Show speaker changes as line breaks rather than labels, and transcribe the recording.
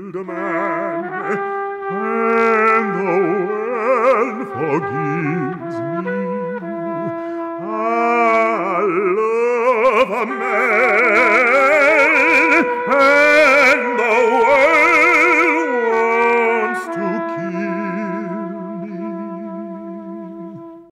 killed a man, and the world forgives me. I love a